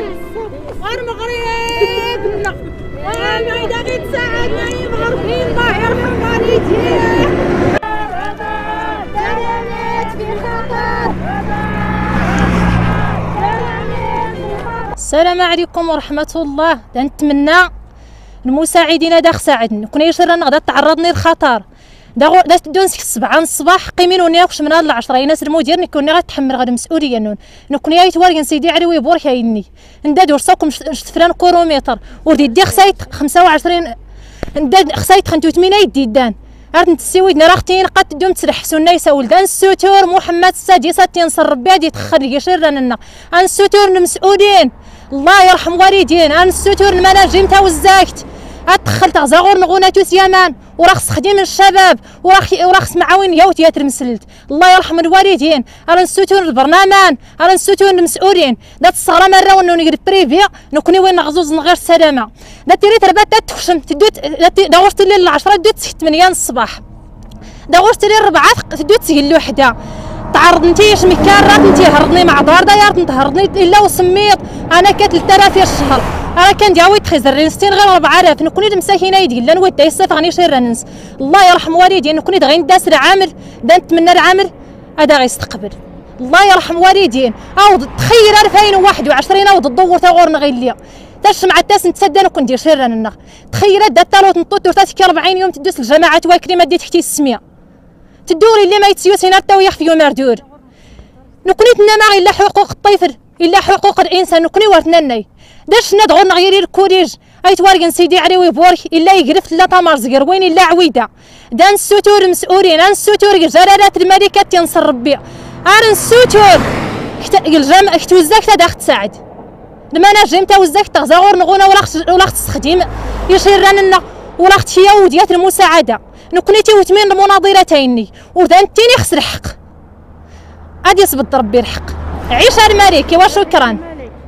المغرب وانا اذا غير تساعدنا المغربين الله يرحم والديه. السلام عليكم ورحمة الله. نتمنى المساعدين داخ ساعدني كون يشرنا غدا تعرضني للخطر دا تدون 7 الصباح قيمينوني واش من هاد العشرة ناس المدير نكوني غتحمل غدا مسؤوليه نكون يتوارين سيدي علوي بورك يني نداد ورصاكم شتفران كيلومتر ودي خسايت 25 نداد خسايت 85 يديدان عرفت نتسويدنا راه اختي نقات دوم تسرحسوا الناس ولدان السوتور محمد السادسه تنصر ربي غادي تخرج يشرنا ان السوتور المسؤولين الله يرحم والدين ان السوتور المناجم تا وزاكت دخلت غزاغور نغوناتو سيامان وراه خص خديم الشباب وراه خص معاون يا وتياتر مسلت الله يرحم الوالدين راه نسوتون البرنامج راه نسوتون المسؤولين دات الصغرى مره ونوني بريفي نكوني وين نغزوز نغير السلامه دا تيري تربات تخشم تدوت دا غورت الليل 10 دوت 8 الصباح دا غورت الليل 4 تدوت تسهل وحده تعرض نتيش مكارات نتي هرضني مع دار دايرت نتهرضني الا وسميت انا كانت 3000 الشهر انا كان داوي تخزر 60 غير 4000 نكوني المساكينه يدير لا نود يصيف غني شير ننس الله يرحم والدين نكوني غير نداس العامل دا نتمنى العامل هذا غيستقبل الله يرحم والدين او تخيل 2021 او الدور تا غورنا غير ليا تاش مع التاس نتسدى نكون ندير شير ننا تخيل دا تالوت نطوط ورتاتك 40 يوم تدوس الجماعات واكلي ما ديت حتى السميه تدوري اللي ما يتسيوس هنا تا ويخفي يوم مردور نكوني تنما الا حقوق الطفل الا حقوق الانسان نكوني ورثناي داش ندغور نغيري الكوريج ايتواركن سيدي علوي بورك الا يقرف لا تمر زقر وين الا عويده دان السوتور المسؤولين ان السوتور جلالات الملكه تنصر ربي ار السوتور الجامع اختوزاك تا تساعد المناجم تا وزاك تغزاغور نغونا ولا خص خديم يشير لنا ولا اختيا وديات المساعده نكوني توتمين المناضلتين ودان التاني خص الحق غادي يصبد ربي الحق عيش الملكي وشكرا.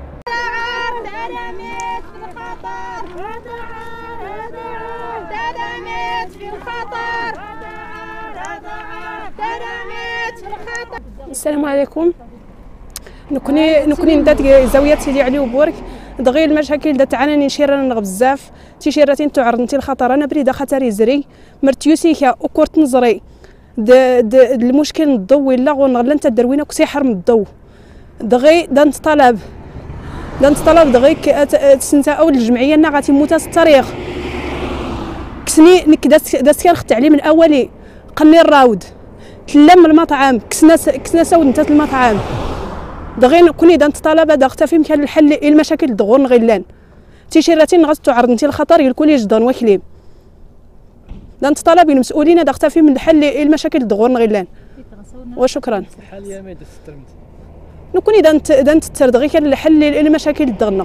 السلام عليكم. نكوني ندات زاويه سيدي علي وبورك دغيا المشاكل دا تعاني شيران بزاف تيشيراتين تعرضتي الخطر انا بريده خطر يزري مرتيوسيكا وكورت نزري المشكل الضو الا غنغلا انت دروينا كسيحر من الضو دغي دانت طلب دغي تسنتا اول الجمعيه نا غاتي موتا الطريق كسني داس كان خت عليه من اولي قني الراود تلم المطعم كسنا ساود نتا المطعم دغين كوني دانت طلبه دا اختفي مكان الحل المشاكل دغور نغيلان تيشيراتين غاز عرضتي الخطر يلكولي جدان وكليم دانت طلب المسؤولين دا اختفي من الحل المشاكل دغور نغيلان وشكرا. حاليا ما دسترمت نكوني دانت تردغي كان الحل المشاكل دغنغ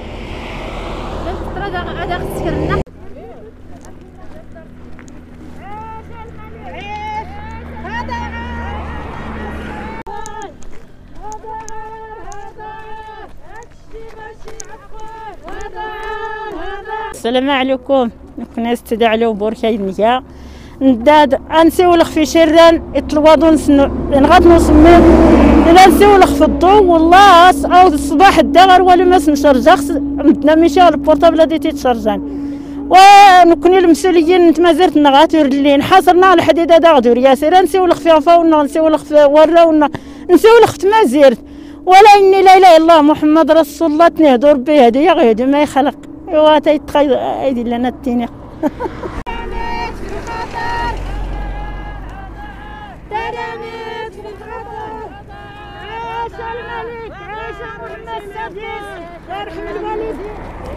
السلام عليكم. كنا استدعوا بوركاينيا نداد انسيولخ في شران يطلبوا نغاد نسمي الا نسيولخ في الضو والله او الصباح الدغر ولا ما نشرجا عندنا مشى البورطابل دي تيتشارجان ونكوني المسؤولين انت ما زرت نغاتور اللي انحصرنا على الحديده دا غدور ياسر نسيولخ في عفاونا نسيولخ في وراونا نسيولخ في ما زرت ولا اني لا اله الا الله محمد رسول الله تنهدور به هدي غير ما يخلق ايوا تيتخيل ايدي لنا التيني عاش الملك عاش محمد السادس يرحم الوالدين.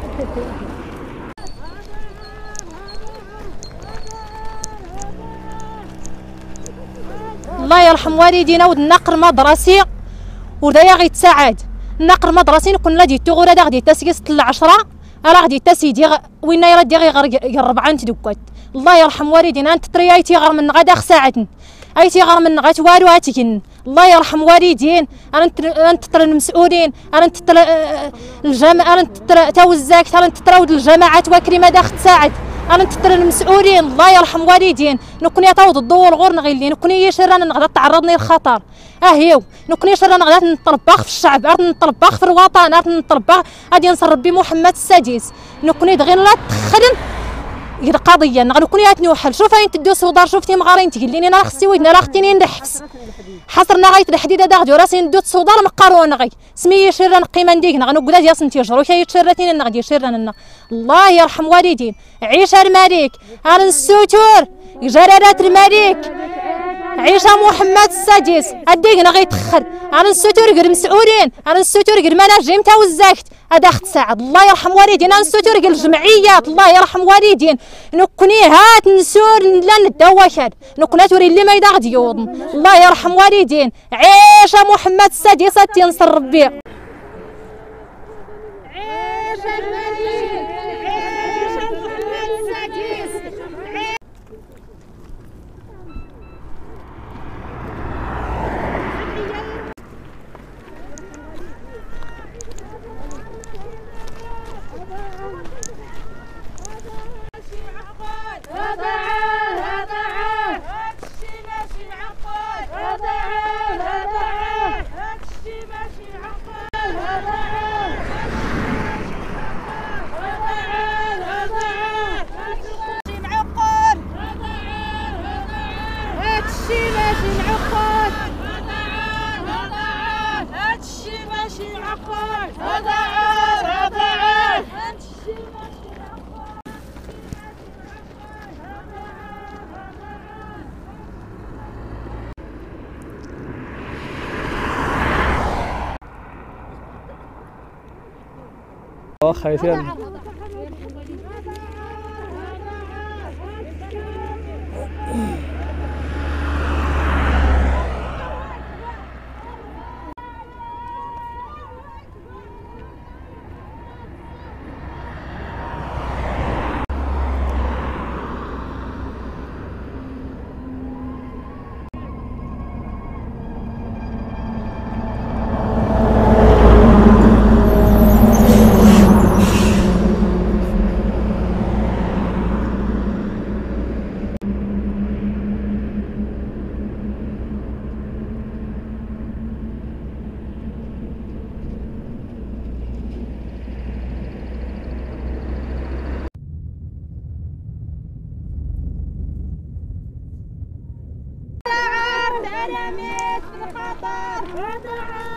الله يرحم والدينا ود النقل مدرسي ودايا غيتساعد النقل مدرسي نكون لا ديتو غير غادي تاسكيس 10 راه غادي تاسيدي وين يردي غير 4 تدكات الله يرحم والدينا انت طريايتي غير من غدا ساعدني ايتي غير من غتوالو هاتيكن الله يرحم والدين انا نتطر المسؤولين انا نتطر الجامعه انا نتطر توزاك انا نتطر الجماعات واكري ما داخل تساعد انا نتر المسؤولين الله يرحم والدين نكون يعطيو الدور غور نغيلي نكون يشر انا نغدا تعرضني للخطر هيو نكون يشر انا غدا نطلبخ في الشعب عرض نطلبخ في الوطن عرض نطلبخ غادي نصر ربي محمد السادس نكون دغيا لا تخدم القضيه نكون يتنوحل شوف انت تدوس صدار شفتي مغارين تقليني انا خصي ودنا راه ختيني نحبس حصرنا غايت الحديد هذا غدو راسي ندوت صدار مقارون غي سميه شيران قيمه نديك نقول يا سنتي جرو شي تشرتين نغدي شيران الله يرحم والدين عيشه الملك انا السوتور جلالات الملك عيشه محمد السادس اديك غيتخر انا السوتور غير مسؤولين انا السوتور غير مناجم تا وزاكت هذا اخت سعد الله يرحم والدين انا السوتور غير الجمعيات الله يرحم والدين نكوني هات نسور لا ندوخر نكون توري اللي ما يدا غادي يوضن الله يرحم والدين عيشه محمد السادس تنصر ربي عيشه الملك عيشه محمد السادس خايفين رميت في الخطر